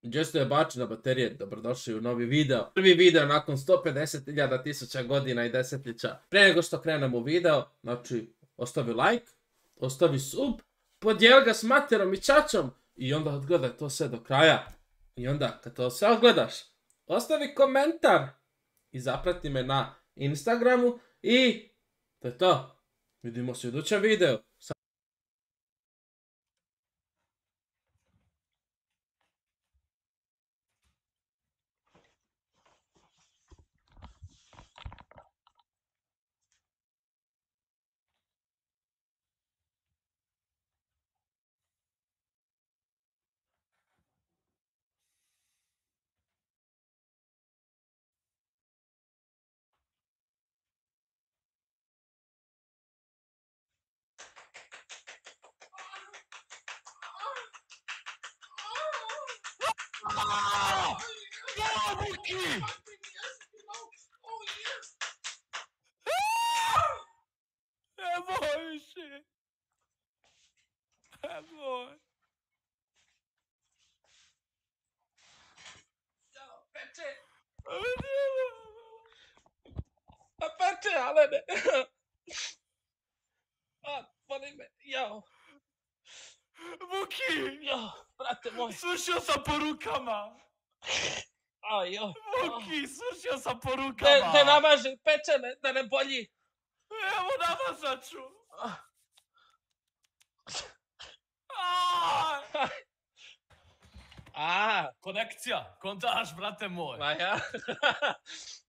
Gdje je bačena baterije, dobrodošli u novi video. Prvi video nakon 150.000 tisuća godina i desetljeća. Prije nego što krenemo u video, znači, ostavi like, ostavi sub, podijeli ga s materom i čačom i onda odgledaj to sve do kraja. I onda, kad to sve odgledaš, ostavi komentar i zaprati me na Instagramu i to je to. Vidimo se u idućem videu. Больше. Amor. Peče, Alene. Boli me, jao. Vuki! Jao, brate moj. Svršio sam po rukama! Jao. Vuki, svršio sam po rukama! Da namaži, peče me, da ne bolji. Evo namazat ću! Konekcija, kontaž, brate moj. Ma ja.